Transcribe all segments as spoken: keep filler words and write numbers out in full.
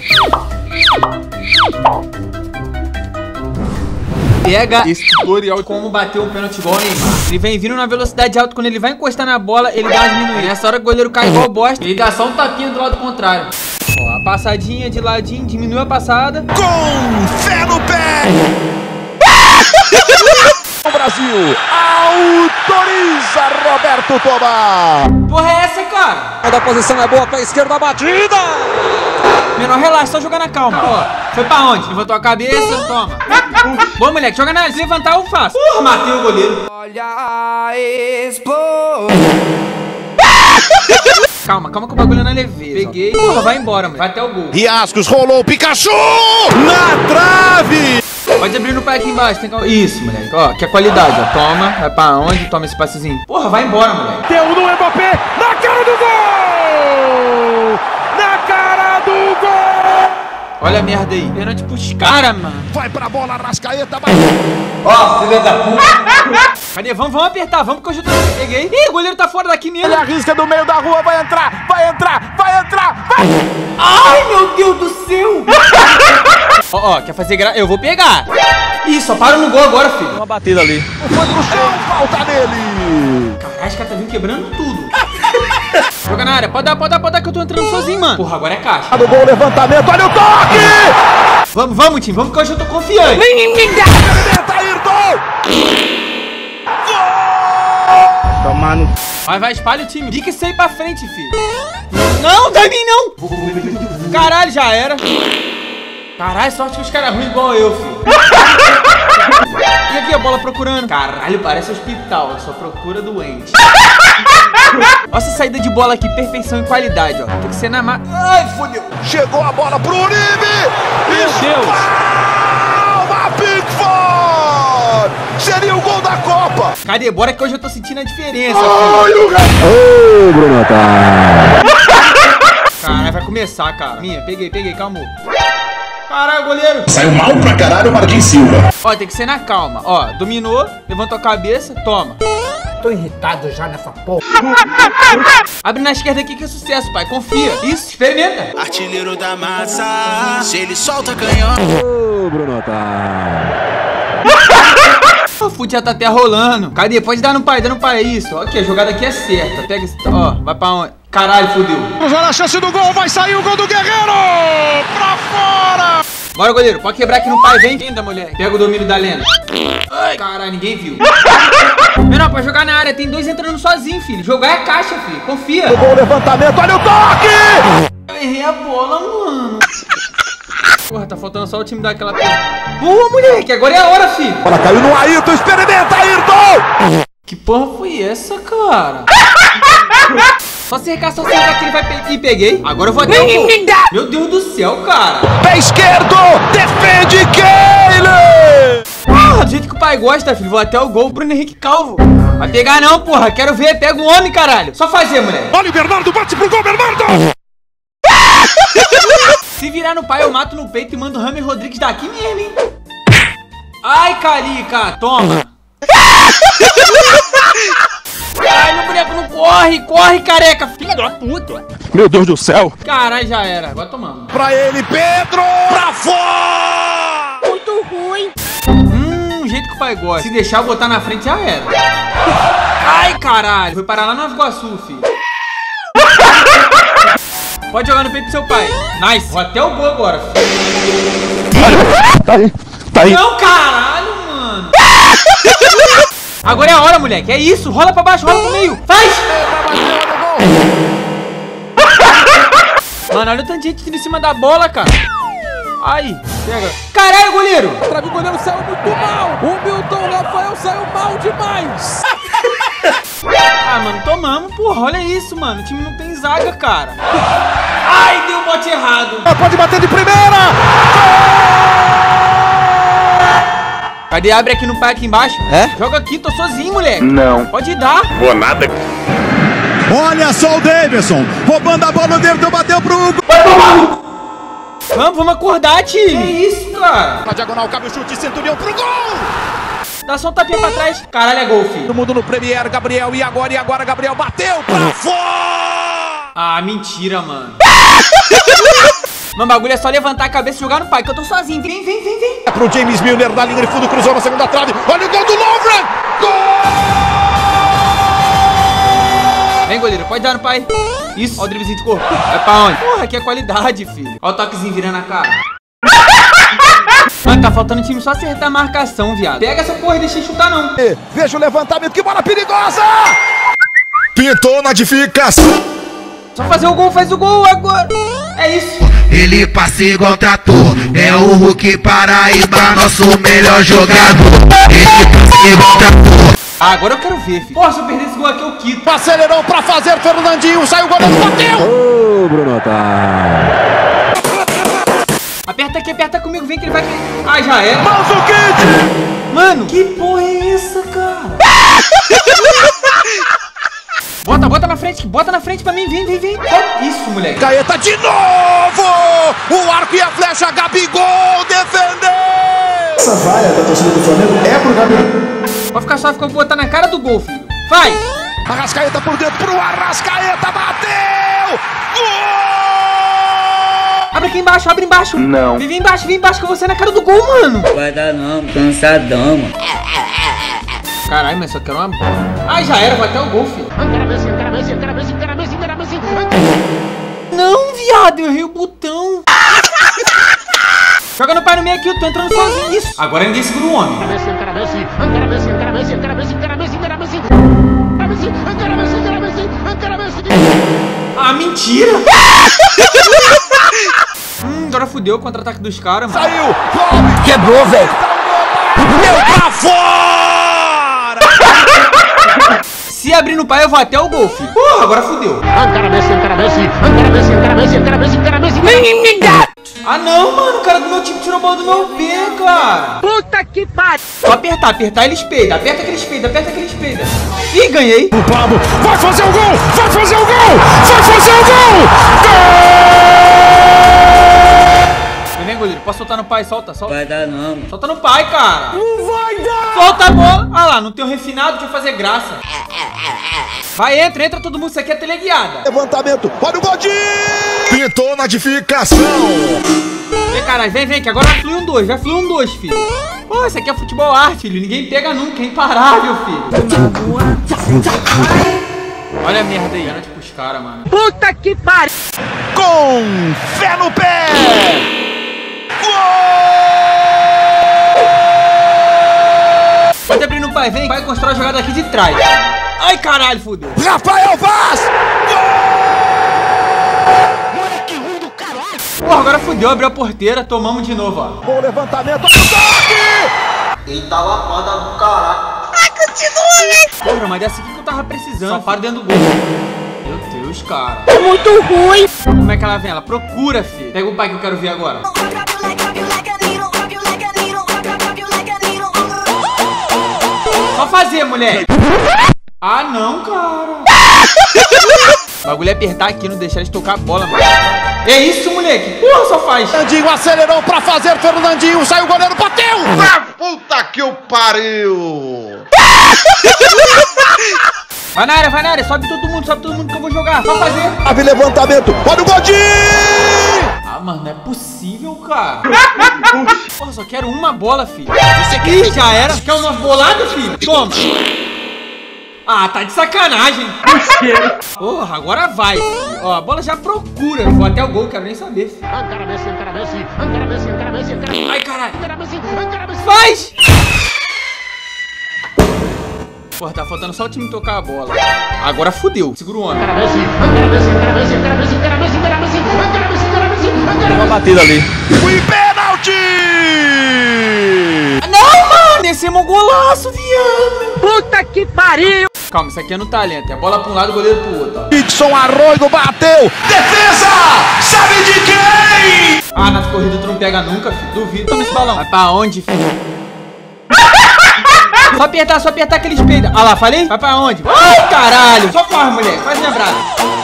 Pega esse tutorial de como bater um pênalti igual o Neymar. Ele vem vindo na velocidade alta, quando ele vai encostar na bola, ele dá uma diminuída. Nessa hora o goleiro cai igual bosta, ele dá só um tapinha do lado contrário. Ó, a passadinha de ladinho, diminui a passada. Com fé no pé! O Brasil autoriza Roberto Toba. Porra é essa, cara? A posição é boa pra esquerda, batida! Menor, relaxa, só jogar na calma. Ó, foi pra onde? Levantou a cabeça, toma. Boa, moleque, joga na... Se levantar, eu faço. Porra, matei o goleiro. Olha a Calma, calma que o bagulho não é leveza. Peguei. Porra, vai embora, mano. Vai até o gol. Riascos, rolou o Pikachu! Na trave! Pode abrir no pai aqui embaixo. Tem que... Isso, moleque. Ó, que é qualidade, ó. Toma. Vai pra onde? Toma esse passezinho. Porra, vai embora, moleque. Deu no Mbappé. Na cara do gol! Na cara do gol! Olha a merda aí. Pênalti pros caras, mano. Vai pra bola, Arrascaeta. Ó, filha da puta. Cadê? Vamos, vamos apertar. Vamos que eu já tô... Peguei. Ih, o goleiro tá fora daqui mesmo. Ele arrisca do meio da rua. Vai entrar. Vai entrar. Vai entrar. Vai. Ai, meu Deus do céu. Ó, ó, quer fazer gra... Eu vou pegar. Ih, só para no gol agora, filho. Uma batida ali. Foi pro chão. Falta dele. Caralho, os caras tá vindo quebrando tudo. Joga na área. Pode dar, pode dar, pode dar que eu tô entrando sozinho, mano. Porra, agora é caixa. Do gol, levantamento. Olha o toque. Vamos, vamos, time. Vamos que hoje eu tô confiante. Experimenta, Ayrton. Tomando. Vai, vai, espalha o time. Fica isso aí pra frente, filho. Não, dá em mim não. Caralho, já era. Caralho, sorte que os caras ruins igual eu, filho. E aqui a bola procurando. Caralho, parece hospital. Só procura doente. Olha essa saída de bola aqui. Perfeição e qualidade, ó. Tem que ser na ma... Ai, fodeu. Chegou a bola pro Uribe. Meu Deus. Palma, Pickford. Seria o gol da Copa. Cadê? Bora que hoje eu tô sentindo a diferença. Ai, o Ô, Bruno, tá. Caralho, vai começar, cara. Minha, peguei, peguei, calma. Caralho, goleiro. Saiu mal pra caralho o Marquinhos Silva. Ó, tem que ser na calma. Ó, dominou, levantou a cabeça, toma. Tô irritado já nessa porra. Abre na esquerda aqui que é sucesso, pai. Confia. Isso, experimenta. Artilheiro da massa, se ele solta canhão. Ô, Bruno, tá. O fute já tá até rolando. Cadê? Pode dar no pai, dá no pai. Isso. Aqui, a jogada aqui é certa. Pega esse... Ó, vai pra onde? Caralho, fudeu. Olha a chance do gol, vai sair o gol do Guerreiro! Pra fora! Bora, goleiro, pode quebrar aqui no pai, vem. Linda, mulher. Pega o domínio da lenda. Ai, caralho, ninguém viu. Menor, pra jogar na área, tem dois entrando sozinho, filho. Jogar é caixa, filho. Confia. O gol, levantamento, olha o toque! Eu errei a bola, mano. Porra, tá faltando só o time daquela... Boa, moleque, agora é a hora, filho. Bola caiu no Ayrton, experimenta, Ayrton! Que porra foi essa, cara? Só cercar, só cercar que ele vai pegar. E peguei. Agora eu vou até o gol. Meu Deus do céu, cara. Pé esquerdo, defende Keylor! Ah, do jeito que o pai gosta, filho. Vou até o gol. Bruno Henrique Calvo. Vai pegar não, porra. Quero ver. Pega o homem, caralho. Só fazer, moleque. Olha o Bernardo, bate pro gol, Bernardo! Se virar no pai, eu mato no peito e mando o Rames Rodrigues daqui mesmo, hein? Ai, Carica. Toma. Ai, meu boneco não corre, corre, careca, filha da puta. Meu Deus do céu. Caralho, já era, agora tomamos. Pra ele, Pedro, pra fora. Muito ruim. Hum, o jeito que o pai gosta. Se deixar eu botar na frente, já era. Ai, caralho, foi parar lá no Nova Iguaçu, filho. Pode jogar no peito do seu pai. Nice, vou até o gol agora, filho. Tá aí, tá aí. Não, caralho, mano. Agora é a hora, moleque. É isso. Rola pra baixo, rola pro meio. Faz! Mano, olha o tanto de gente em cima da bola, cara. Aí, pega. Caralho, goleiro. O goleiro saiu muito mal. O Milton Rafael saiu mal demais. Ah, mano, tomamos, porra. Olha isso, mano. O time não tem zaga, cara. Ai, deu um bote errado. Pode bater de primeira. Cadê? Abre aqui no pai aqui embaixo. É? Joga aqui, tô sozinho, moleque. Não. Pode dar. Vou nada. Olha só o Davidson, roubando a bola, o Davidson bateu pro Hugo. Vamos, vamos acordar, time. Que isso, cara? Na diagonal, cabe o chute, Centurião pro gol. Dá só um tapinha pra trás. Caralho, é gol, filho. Todo mundo no Premier, Gabriel, e agora, e agora, Gabriel bateu pra fora. Ah, mentira, mano. Mano, o bagulho é só levantar a cabeça e jogar no pai, que eu tô sozinho. Vem, vem, vem, vem. É pro James Milner na linha de fundo, cruzou na segunda trave. Olha o gol do Lovren! Gol! Vem, goleiro, pode dar no pai. Isso, ó o driblezinho de corpo. Vai pra onde? Porra, aqui é qualidade, filho. Ó o toquezinho virando a cara. Mano, tá faltando o time só acertar a marcação, viado. Pega essa porra e deixa ele chutar, não. Veja o levantamento, que bola perigosa! Pintou na edificação. Só fazer o gol, faz o gol agora. É isso. Ele passa igual trator, é o Hulk Paraíba, nosso melhor jogador. Ele passa igual trator. Ah, agora eu quero ver, filho. Porra, se eu perder esse gol aqui, eu quito. Acelerou pra fazer, Fernandinho, saiu o goleiro, bateu! Ô, Bruno tá. Aperta aqui, aperta comigo, vem que ele vai... Ah, já é. Manzukic! Mano, que porra é essa, cara? Bota, bota na frente, bota na frente pra mim, vem, vem, vem. Isso, moleque. Caeta de novo! O arco e a flecha, Gabigol defendeu! Essa vaia da torcida do Flamengo é pro Gabigol. Pode ficar só, fica botar na cara do gol, filho. Faz! Arrascaeta por dentro pro Arrascaeta, bateu! Gol! Abre aqui embaixo, abre embaixo. Não. Vem, vem embaixo, vem embaixo, que você é na cara do gol, mano. Vai dar não, cansadão, mano. Caralho, mas só quero uma... Ai, já era, vai até o gol, filho. Não, viado, eu errei o botão. Joga no pai no meio aqui, eu tô entrando sozinho. Isso. Agora ninguém segura o homem. Ah, mentira. hum, agora fudeu o contra-ataque dos caras, mano. Saiu! Quebrou, velho. Deu pra fora! Se abrir no pai, eu vou até o gol, filho. Porra, agora fudeu. Ah, não, mano. O cara do meu time tirou a bola do meu pé, cara. Puta que pariu. Só apertar, apertar ele espelha. Aperta aquele espelho, aperta aquele espelho. Ih, ganhei. O Pablo vai fazer o gol! Vai fazer o gol! Vai fazer o gol! Vem, vem, goleiro. Posso soltar no pai? Solta, solta. Vai dar não, mano. Solta no pai, cara. Não vai dar! Solta a bola. Ah lá, não tem um refinado, quer fazer graça. Vai, entra, entra todo mundo. Isso aqui é teleguiada. Levantamento, olha o Godinho! Pintou na edificação. Vem, caralho, vem, vem, que agora vai fluir um dois. Vai fluir um dois, filho. Pô, isso aqui é futebol arte, filho. Ninguém pega nunca, é imparável, filho. Olha a merda aí, pênalti pros caras, mano. Puta que pariu. Com fé no pé! Pode abrir no pai, vem. Vai constrói a jogada aqui de trás. Ai, caralho, fudeu. Rafael Vaz! Porra, agora fudeu, abriu a porteira, tomamos de novo, ó. Bom levantamento, olha o toque! Eita lapada do caralho. Porra, mas dessa aqui que eu tava precisando. Só para dentro do gol. Meu Deus, cara. É muito ruim. Como é que ela vem? Ela procura, filho. Pega o pai que eu quero ver agora. Só fazer, moleque. Ah, não, cara. O bagulho é apertar aqui, não deixar eles tocar a bola, mano. É isso, moleque. Porra, só faz. Fernandinho acelerou pra fazer, Fernandinho, saiu o goleiro, bateu! Ah, puta que o pariu. Vai na área, vai na área. Sobe todo mundo, sobe todo mundo que eu vou jogar. Só fazer. Abre levantamento, olha o Godinho! Ah, mano, não é possível, cara. Porra, só quero uma bola, filho. Ih, já era. Quer o nosso bolado, filho? Toma. Ah, tá de sacanagem. Porra, agora vai, filho. Ó, a bola já procura. Vou até o gol, quero nem saber, filho. Ai, caralho. Faz! Porra, tá faltando só o time tocar a bola. Agora fudeu. Segura o homem. Uma batida ali. Fui pênalti! Não, mano. Esse é um golaço, viado. Puta que pariu. Calma, isso aqui é no talento. É bola pra um lado, o goleiro pro outro, ó. Dixon Arroio bateu! Defesa! Sabe de quem? Ah, nas corridas tu não pega nunca, filho. Duvido. Toma esse balão. Vai pra onde, filho? Só apertar, só apertar aquele espelho. Ah lá, falei? Vai pra onde? Ai, caralho. Só corre, moleque. Faz minha brasa.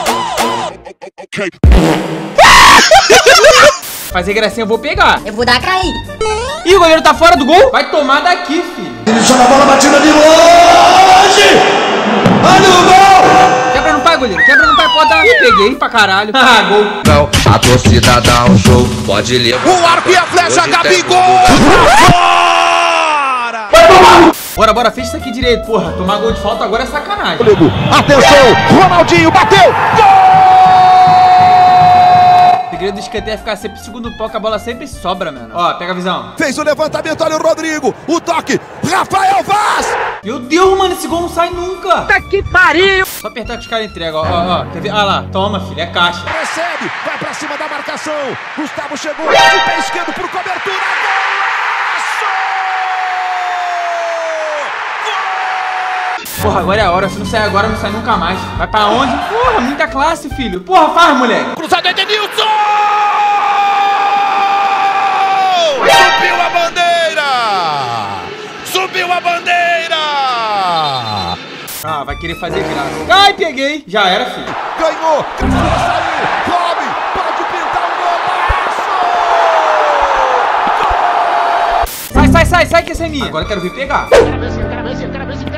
Fazer gracinha, eu vou pegar. Eu vou dar cair. Ih, o goleiro tá fora do gol. Vai tomar daqui, filho. Ele joga a bola batida de longe. Olha o gol. Quebra no pai, goleiro. Quebra no pai, pode dar. Ih, peguei pra caralho. Ah, gol. Não, a torcida dá um show, pode levar. O arco e a flecha, Gabigol! Bora, bora, fecha isso aqui direito, porra. Tomar gol de falta agora é sacanagem. Atenção, Ronaldinho bateu! O segredo do escanteio é ficar sempre segundo pau, que a bola sempre sobra, mano. Ó, pega a visão. Fez o levantamento, olha o Rodrigo, o toque, Rafael Vaz! Meu Deus, mano, esse gol não sai nunca. Puta que pariu! Só apertar que os caras entregam, ó, ó, ó. Quer ver? Ah lá, toma, filho, é caixa. Recebe, vai pra cima da marcação, Gustavo chegou, o pé esquerdo por cobertura, Porra, agora é a hora. Se não sair agora, não sai nunca mais. Vai pra onde? Porra, muita classe, filho. Porra, faz, moleque. cruzado Edenilson! Subiu a bandeira! Subiu a bandeira! Ah, vai querer fazer graça. Ai, peguei. Já era, filho. Ganhou! Saiu! Robin! Pode pintar um golaço! Sai, sai, sai, sai que essa é minha. Agora eu quero vir pegar.